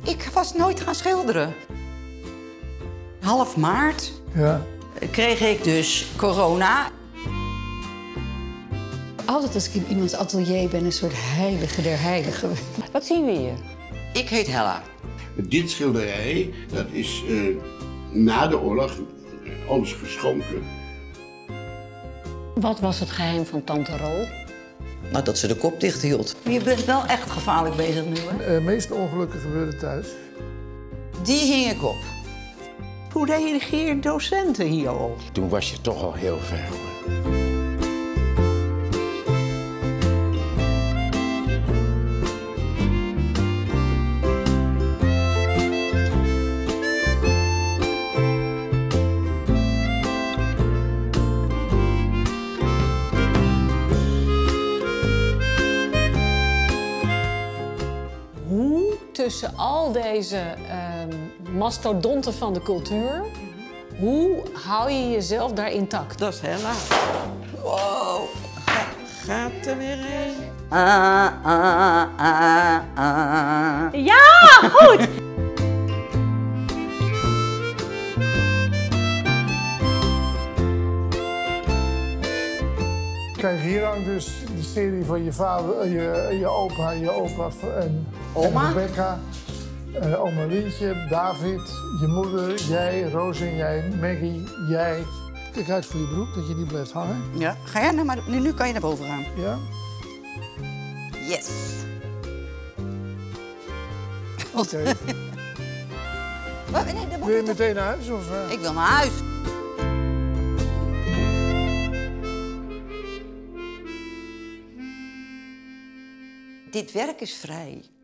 Ik was nooit gaan schilderen. Half maart kreeg ik dus corona. Altijd als ik in iemands atelier ben, een soort heilige der heiligen. Wat zien we hier? Ik heet Hella. Dit schilderij, dat is na de oorlog ons geschonken. Wat was het geheim van Tante Ro? Nou, dat ze de kop dicht hield. Je bent wel echt gevaarlijk bezig nu, hè? De meeste ongelukken gebeuren thuis. Die hing ik op. Hoe reageren docenten hierop? Toen was je toch al heel ver, hoor. Hoe tussen al deze mastodonten van de cultuur, hoe hou je jezelf daar intact? Dat is Hella. Wow. Gaat er weer een. Ja, goed! Kijk, hier hangt dus de serie van je vader, je opa en Oma? Rebecca. Oma Lientje, David, je moeder, jij, Roos en jij, Maggie, jij. Kijk uit voor je broek, dat je niet blijft hangen. Ja, ga jij nou maar. Nu kan je naar boven gaan. Ja? Yes. Oké. Nee, dat moet Wil je toch- meteen naar huis? Of, Ik wil naar huis. Dit werk is vrij.